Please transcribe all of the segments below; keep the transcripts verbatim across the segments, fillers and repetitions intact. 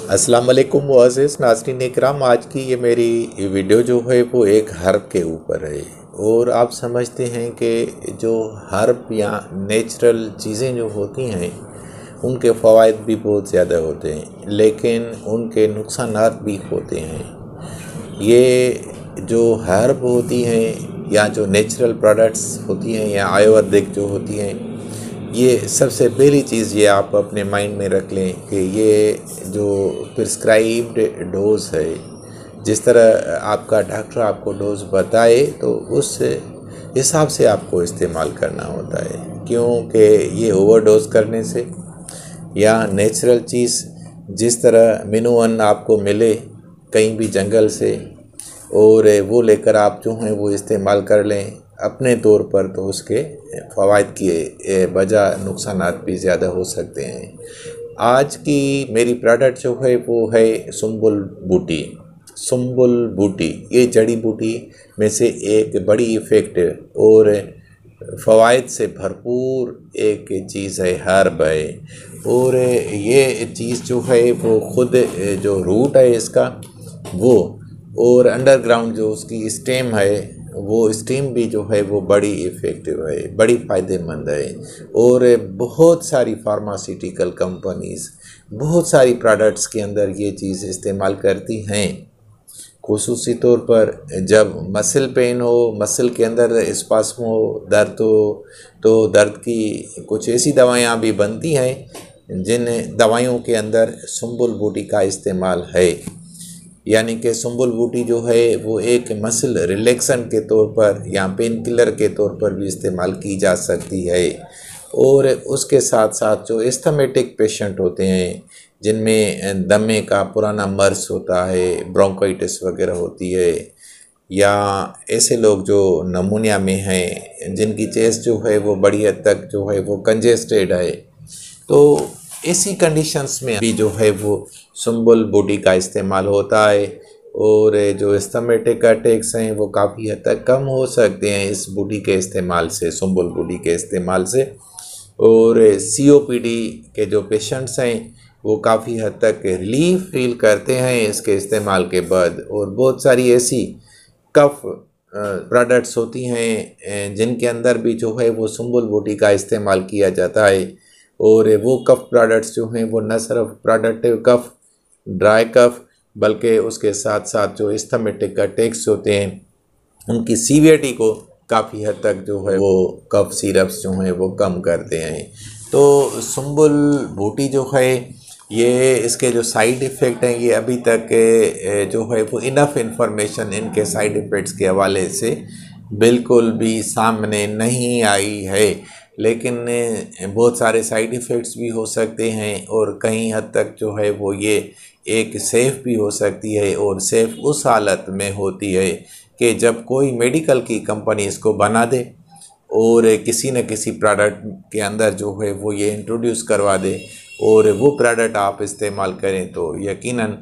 अस्सलाम वालेकुम मुअज़्ज़िज़ नाज़रीन इकराम। आज की ये मेरी वीडियो जो है वो एक हर्ब के ऊपर है। और आप समझते हैं कि जो हर्ब या नेचुरल चीज़ें जो होती हैं उनके फ़वाइद भी बहुत ज़्यादा होते हैं, लेकिन उनके नुकसानात भी होते हैं। ये जो हर्ब होती हैं या जो नेचुरल प्रोडक्ट्स होती हैं या आयुर्वेदिक जो होती हैं, ये सबसे पहली चीज़ ये आप अपने माइंड में रख लें कि ये जो प्रिस्क्राइब्ड डोज़ है, जिस तरह आपका डॉक्टर आपको डोज़ बताए तो उस हिसाब से आपको इस्तेमाल करना होता है। क्योंकि ये ओवरडोज़ करने से या नेचुरल चीज़ जिस तरह मिनरल आपको मिले कहीं भी जंगल से और वो लेकर आप जो हैं वो इस्तेमाल कर लें अपने तौर पर, तो उसके फ़वाइद के बजाय नुकसानात भी ज़्यादा हो सकते हैं। आज की मेरी प्रोडक्ट जो है वो है सुंबुल बूटी। सुंबुल बूटी ये जड़ी बूटी में से एक बड़ी इफ़ेक्टिव और फ़वाइद से भरपूर एक चीज़ है, हर्ब है। और ये चीज़ जो है वो ख़ुद जो रूट है इसका वो, और अंडरग्राउंड जो उसकी स्टेम है वो स्टीम भी जो है वो बड़ी इफ़ेक्टिव है, बड़ी फ़ायदेमंद है। और बहुत सारी फार्मास्यूटिकल कंपनीज़ बहुत सारी प्रोडक्ट्स के अंदर ये चीज़ इस्तेमाल करती हैं। खुसूसी तौर पर जब मसल पेन हो, मसल के अंदर स्पास्म हो, दर्द हो, तो दर्द की कुछ ऐसी दवाइयाँ भी बनती हैं जिन दवाइयों के अंदर सुंबुल बूटी का इस्तेमाल है। यानी कि सुंबुल बूटी जो है वो एक मसल रिलैक्सन के तौर पर या पेन किलर के तौर पर भी इस्तेमाल की जा सकती है। और उसके साथ साथ जो एस्थमेटिक पेशेंट होते हैं जिनमें दमे का पुराना मर्स होता है, ब्रोंकाइटिस वगैरह होती है, या ऐसे लोग जो नमूनिया में हैं जिनकी चेस्ट जो है वो बड़ी हद तक जो है वो कंजेस्टेड है, तो ऐसी कंडीशंस में भी जो है वो सुंबुल बूटी का इस्तेमाल होता है। और जो एस्थमेटिक अटैक्स हैं वो काफ़ी हद तक कम हो सकते हैं इस बूटी के इस्तेमाल से, सुंबुल बूटी के इस्तेमाल से। और सी ओ पी डी के जो पेशेंट्स हैं वो काफ़ी हद तक रिलीफ फील करते हैं इसके इस्तेमाल के बाद। और बहुत सारी ऐसी कफ प्रोडक्ट्स होती हैं जिनके अंदर भी जो है वो सुंबुल बूटी का इस्तेमाल किया जाता है। और वो कफ प्रोडक्ट्स जो हैं वो न सिर्फ प्रोडक्टिव कफ, ड्राई कफ, बल्कि उसके साथ साथ जो एस्थमेटिक अटैक्स होते हैं उनकी सीवियरिटी को काफ़ी हद तक जो है वो कफ सिरप्स जो हैं वो कम करते हैं। तो सुंबुल बूटी जो है ये इसके जो साइड इफ़ेक्ट हैं ये अभी तक जो है वो इनफ इंफॉर्मेशन इनके साइड इफ़ेक्ट्स के हवाले से बिल्कुल भी सामने नहीं आई है। लेकिन बहुत सारे साइड इफ़ेक्ट्स भी हो सकते हैं और कहीं हद तक जो है वो ये एक सेफ़ भी हो सकती है। और सेफ़ उस हालत में होती है कि जब कोई मेडिकल की कंपनी इसको बना दे और किसी न किसी प्रोडक्ट के अंदर जो है वो ये इंट्रोड्यूस करवा दे और वो प्रोडक्ट आप इस्तेमाल करें, तो यकीनन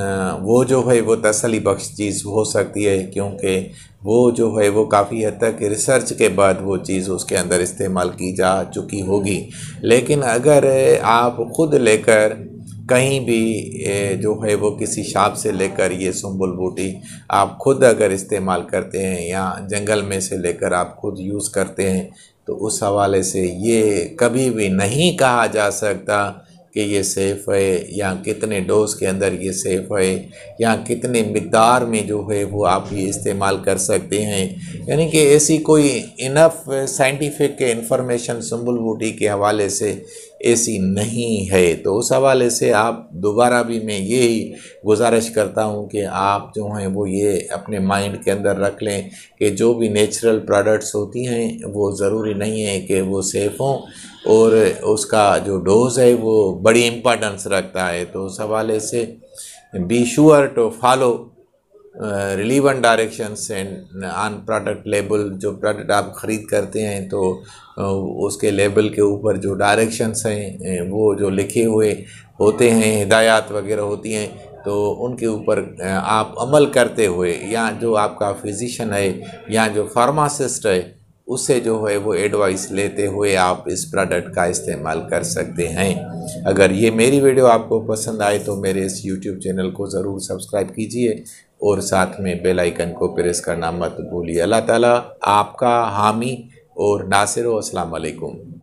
वो जो है वो तसल्ली बख्श चीज़ हो सकती है, क्योंकि वो जो है वो काफ़ी हद तक रिसर्च के बाद वो चीज़ उसके अंदर इस्तेमाल की जा चुकी होगी। लेकिन अगर आप ख़ुद लेकर कहीं भी जो है वो किसी शॉप से लेकर ये सुंबुल बूटी आप ख़ुद अगर इस्तेमाल करते हैं या जंगल में से लेकर आप ख़ुद यूज़ करते हैं, तो उस हवाले से ये कभी भी नहीं कहा जा सकता कि ये सेफ़ है या कितने डोज के अंदर ये सेफ़ है या कितने मिक़दार में जो है वो आप ये इस्तेमाल कर सकते हैं। यानी कि ऐसी कोई इनफ साइंटिफिक इंफॉर्मेशन सुंबुल बूटी के हवाले से ऐसी नहीं है। तो उस हवाले से आप दोबारा भी मैं यही गुजारिश करता हूँ कि आप जो हैं वो ये अपने माइंड के अंदर रख लें कि जो भी नेचुरल प्रोडक्ट्स होती हैं वो ज़रूरी नहीं है कि वो सेफ़ हों, और उसका जो डोज़ है वो बड़ी इम्पोर्टेंस रखता है। तो उस हवाले से be sure to follow relevant directions and on product label. जो प्रोडक्ट आप ख़रीद करते हैं तो उसके लेबल के ऊपर जो डायरेक्शंस हैं वो जो लिखे हुए होते हैं, हिदायत वगैरह होती हैं, तो उनके ऊपर आप अमल करते हुए, या जो आपका फिजिशियन है या जो फार्मासिस्ट है उससे जो है वो एडवाइस लेते हुए आप इस प्रोडक्ट का इस्तेमाल कर सकते हैं। अगर ये मेरी वीडियो आपको पसंद आए तो मेरे इस यूट्यूब चैनल को ज़रूर सब्सक्राइब कीजिए और साथ में बेल आइकन को प्रेस करना मत भूलिए। अल्लाह ताला आपका हामी और नासिर हो। अस्सलाम वालेकुम।